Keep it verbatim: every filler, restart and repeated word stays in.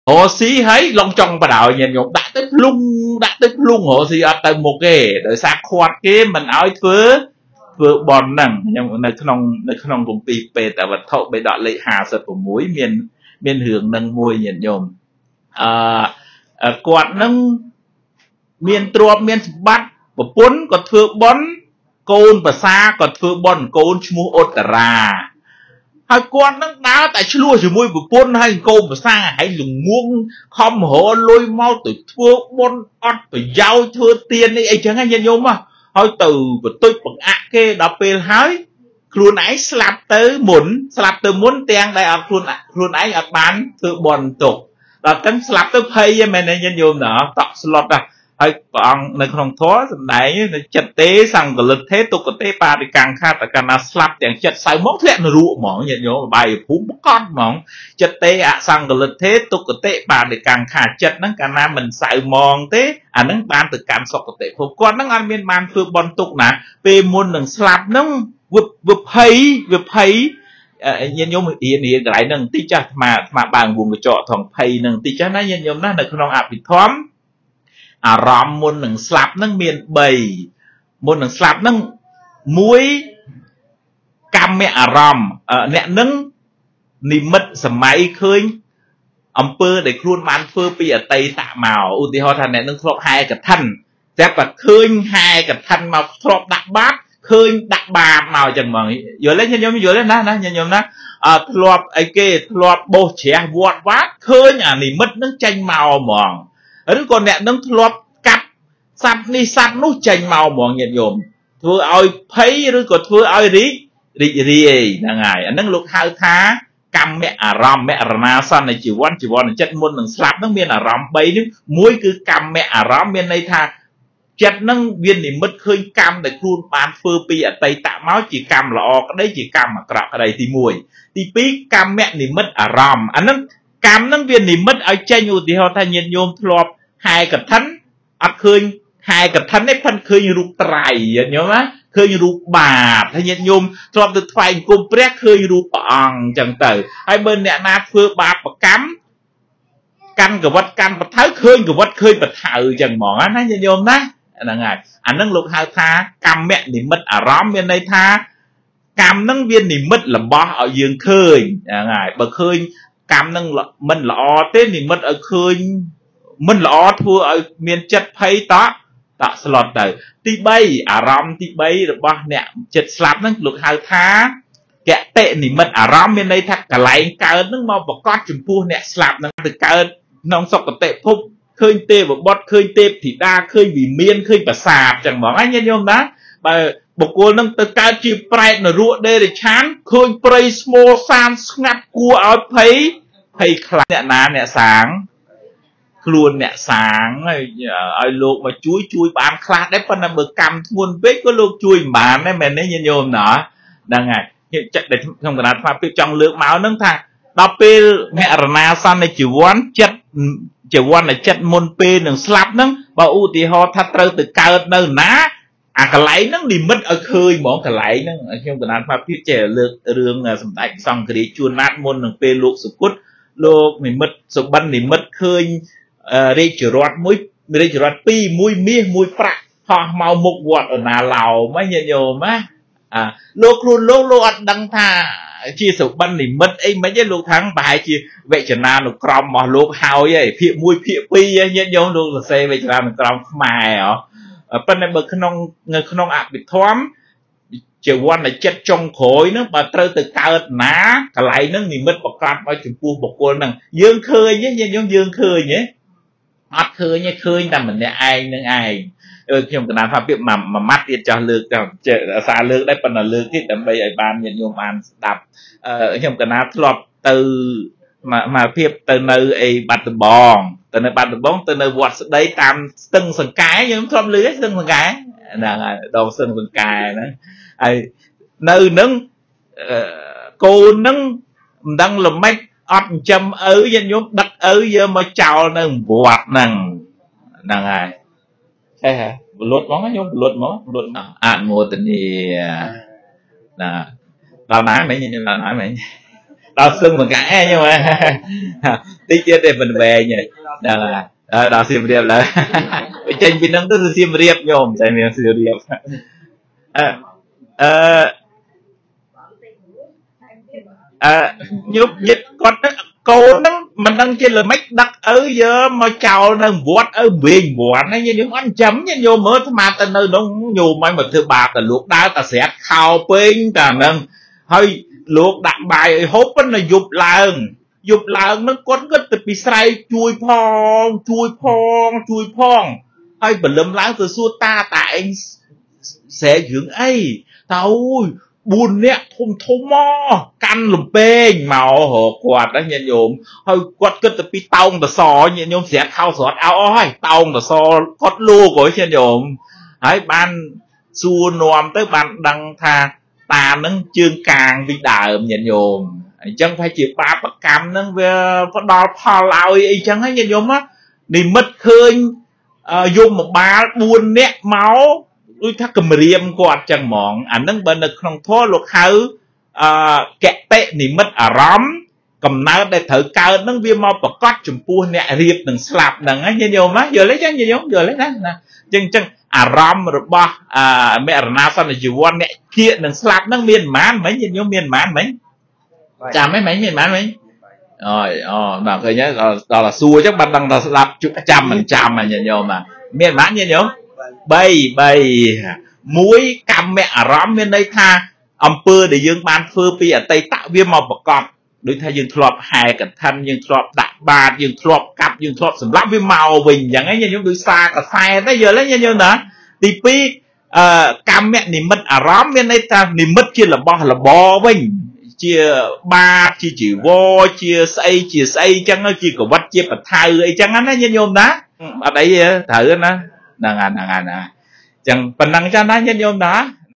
hồ sĩ thấy long trong bà đạo nhìn nhộm đã tới lung đã tới lung hồ sĩ ở tại một cái đợi xa khoát cái mình áo thưa vừa bòn nằng nhưng nơi không nơi không cùng pi peแต่ว่าthọไปดอดเลยหาสัตว์ของมุ้ยเมียนเมียนเหืองนังมวยnhìn nhộm à quạt nâng miền trộm miền bắt và bốn còn thưa bón côn và xa còn thưa bón côn mua ốt ra hai con nó đá tại chua chỉ môi của bốn hai côn và xa hãy dùng muông không hổ lôi mau từ thưa bón ốt phải giao thưa tiền ấy ấy chẳng hay nhận nhôm mà thôi từ của tôi bằng ạ kê đọc về hái luôn ấy slap tới muốn slap tới muốn tiền đây ở luôn luôn ấy ở bán thưa bón tục là tính slap tới pay mà này nhận nhôm đó tọt slot à ai cònในក្នុងធម៌សំដែងចិត្តទេសង្កលិតទេទុគទេបារិកាំងខាតកណាស្លាប់ទាំងចិត្តសៅមកធ្លាក់នរកហ្មងញាតិញោមបាយភូមិកត់ហ្មងចិត្តទេអសង្កលិតទេទុគទេបារិកាំងខាចិត្តហ្នឹងកាលណាមិនសៅមកទេអាហ្នឹងបានទៅកាន់សុគតិភពគាត់ហ្នឹងអត់មានបានធ្វើបន់ទុកណាពេលមុននឹងស្លាប់ហ្នឹងវាវាភ័យវាភ័យញាតិញោមរៀនរៀនកន្លែងហ្នឹងតិចចាស់អាត្មាបើងវងកញ្ចក់ថងភ័យហ្នឹងតិចចាស់ណាញាតិញោមណានៅក្នុងអភិធម្មអារម្មណ៍មុននឹងស្លាប់នឹងមានបីមុននឹងស្លាប់នឹងមួយកម្មអារម្មណ៍អ្នកនឹងនិមិត្តសម័យឃើញអំពើដែលខ្លួនបានធ្វើពីអតីតមកឧទាហរណ៍ថាអ្នកនឹងធ្លាប់ហែកឋិនតែបើឃើញហែកឋិនមកធ្លាប់ដាក់បាបឃើញដាក់បាបមកចឹងហ្មងយល់ទេញញោមយល់ទេណាណាញញោមណាអត់ធ្លាប់អីគេធ្លាប់បោសជ្រះវត្តវត្តឃើញអានិមិត្តនឹងចេញមកហ្មងឬក៏អ្នកនឹងធ្លាប់កាប់សัตว์នេះសัตว์នោះចេញមកហ្មងញាតិញោមធ្វើឲ្យភ័យឬក៏ធ្វើឲ្យរីករីករាយហ្នឹងហើយអាហ្នឹងលោកហៅថាកម្មអារម្មណ៍មរណាសន្នជីវ័នជីវ័នចិត្តមុននឹងស្លាប់ហ្នឹងមានអារម្មណ៍បីនេះមួយគឺកម្មអារម្មណ៍មានន័យថាចិត្តហ្នឹងវានិមិត្តឃើញកម្មដែលខ្លួនបានធ្វើពីអតីតមកជាកម្មល្អក្តីជាកម្មអាក្រក់ក្តីទីមួយទីពីរកម្មនិមិត្តអារម្មណ៍អាហ្នឹងកម្មហ្នឹងវានិមិត្តឲ្យចេញឧទាហរណ៍ថាញាតិញោមធ្លាប់ហែកឋិនអត់ឃើញហែកឋិននេះផិនឃើញរូបត្រៃញាតិញោមណាឃើញរូបបាបហើយញាតិញោមធ្លាប់ទៅថ្វាយអង្គមព្រះឃើញរូបព្រះអង្គអញ្ចឹងទៅហើយបើអ្នកណាធ្វើបាបកម្មកាន់កវត្តកាន់បថៅឃើញកវត្តឃើញបថៅអញ្ចឹងហ្មងណាញាតិញោមណាហ្នឹងហើយអាហ្នឹងលោកហៅថាកម្មនិមិត្តអារម្មណ៍មានន័យថាកម្មហ្នឹងវានិមិត្តរបស់ឲ្យយើងឃើញហ្នឹងហើយបើឃើញកម្មហ្នឹងមិនល្អទេនិមិត្តឲ្យឃើញមិនល្អធ្វើឲ្យមានចិត្តភ័យតក់តក់ស្លុតទៅទីបីអារម្មណ៍ទីបីរបស់អ្នកចិត្តស្លាប់ហ្នឹងលោកហៅថាកតិនិមិត្តអារម្មណ៍មានន័យថាកន្លែងកើតហ្នឹងមកប្រកាសចំពោះអ្នកស្លាប់ហ្នឹងទៅកើតក្នុងសុគតិភពឃើញទេវបុត្រឃើញទេពធីតាឃើញវិមានឃើញប្រាសាទចឹងហ្មងហ្នឹងញាតិញោមណាបើបុគ្គលនឹងទៅកើតជាប្រែតនរកដេរិឆានឃើញព្រៃស្មោសានស្ងាត់គួរឲ្យភ័យភ័យខ្លាចអ្នកណាអ្នកសាងខ្លួនអ្នកសាងឲ្យលោកមកជួយជួយបានខ្លះដែរប៉ុន្តែបើកម្មធ្ងន់ពេកក៏លោកជួយមិនបានដែរមែនទេញាតិញោមណាហ្នឹងហើយចិត្តដែលក្នុងកណ្ដាលថ្មពីចង់លើកមកហ្នឹងថាដល់ពេលមរណាសន្នជីវ័នចិត្តជីវ័នចិត្តមុនពេលនឹងស្លាប់ហ្នឹងបើឧទាហរណ៍ថាត្រូវទៅកើតនៅណាអាកន្លែងហ្នឹងនិមិត្តឲ្យឃើញហ្មងកន្លែងហ្នឹងខ្ញុំកណ្ដាលថ្មពីចេះលើករឿងសម្ដេចសង្ឃរាជជួនណាតមុននឹងពេលលោកសុគតលោកនិមិត្តសុបិននិមិត្តឃើញរាជរដ្ឋមួយរាជរដ្ឋពីរមួយមាសមួយប្រាក់ហោះមកមុខវត្តអណាឡោមហ្នឹងញាតិញោមណាអាលោកខ្លួនលោកលោកអត់ដឹងថាជាសុបិននិមិត្តអីមិនទេលោកថាប្រហែលជាវេជ្ជនានុក្រមរបស់លោកហើយឯងភាគមួយភាគពីរញាតិញោមលោកសរសេរវេជ្ជនានុក្រមខ្មែរហ៎ប៉ុន្តែបើក្នុងនៅក្នុងអភិធម្មជាវណ្ណចិត្តចុងក្រោយហ្នឹងបើត្រូវទៅកើតណាកន្លែងហ្នឹងនិមិត្តប្រកាសឲ្យចំពោះបុគ្គលហ្នឹងយើងឃើញទេញាតិញោមយើងឃើញទេអត់ឃើញទេឃើញតែម្នាក់ឯងនឹងឯងខ្ញុំកណ្ដាលថាពាក្យមួយម៉ាត់ទៀតចាស់លើកតែអាសាលើកដែរប៉ុន្តែលើកទៀតដើម្បីឲ្យបានញាតិញោមបានស្ដាប់ខ្ញុំកណ្ដាលធ្លាប់ទៅមកភាពទៅនៅអីបាត់ដំបងទៅនៅបាត់ដំបងទៅនៅវត្តស្ដីតាមស្ទឹងសង្កែខ្ញុំធ្លាប់លើស្ទឹងសង្កែហ្នឹងហើយដងស្ទឹងសង្កែហ្នឹងហើយនៅនឹងកូនហ្នឹងមិនដឹងល្មិចអត់ចិញ្ចឹមឪញាតិញោមដឹកឪយកមកចោលនៅវត្តហ្នឹងហ្នឹងហើយហេហ៎បលុតហ្មងខ្ញុំបលុតហ្មងបលុតអនុមោទនីណាដល់ណាមិញខ្ញុំដល់ណាមិញ đào xương bằng cả nhưng mà tí chết để mình về nhỉ là đào xiêm riệp là tranh bên năng tức là xiêm riệp nhôm tranh miếng xiêm riệp nhúc nhích con cô nó mình đang trên là mấy đặt ở giờ mà chào đang vót ở biển vót hay như những anh chấm như nhiều mới mà ta nơi nó nhiều mấy một thứ bạc là luộc đá ta sẽ khao pin ta nâng hơi luộc đặt bài hốt là dục lợn dục lợn nó có cái từ bị say chui phong chui phong chui phong hơi bẩn lấm láng từ xua ta tại sẽ dưỡng ấy tao buồn nè thôm thôm mò căn lùm bền màu hổ quạt đó nhận nhôm hơi quạt cứ từ pi tông từ sò nhận nhôm sẽ thao sọt áo oi tông từ sò cốt lu của nhận nhôm ấy ban xua nòm tới ban đăng tha ta nâng chương càng vì đào nhận nhôm chẳng phải chỉ ba bậc cam nâng về có đo phò lao ấy chẳng hay nhận nhôm á đi mất khơi dùng một ba buồn nè máu đôi thắc cầm riêng quạt chẳng mỏng ảnh nâng bên được không thua luật hữu kẹt tệ nỉ mất ở rõm cầm ná để thử cao nâng viên mò bọc cót chùm pua nẹ riêng đừng slap nâng á như nhiều má giờ lấy chắc như nhiều giờ lấy đó chân chân à rõm rồi bó mẹ rna sao là dù quan nẹ kia đừng slap nâng miền mán mấy như nhiều miền mán mấy chà mấy mấy miền mán mấy rồi ờ màเคยnhớ đó là xua chắc bạn đang slap trăm mình trăm mà nhiều nhiều mà miền mán như nhiều bay bay muối cam mẹ rõm bên đây tha âm pơ để dương ban phơ pi ở tây tạo viêm màu bọc cọp đối thay dương thọp hài cẩn thân dương thọp đại ba dương thọp cặp dương thọp sầm lắm với màu bình chẳng ấy như những đôi xa cả sai tới giờ lấy như như nữa thì pi cam mẹ niệm mất à rõm bên đây ta niệm mất chia là bo là bò bình chia ba chia chỉ vô chia xây chia xây chẳng nó chia của vắt chia bật thay ấy chẳng nó như nhôm đó ở đây thử nó nàng à nàng à nàng chẳng phần năng cho nó nhân nhôm đó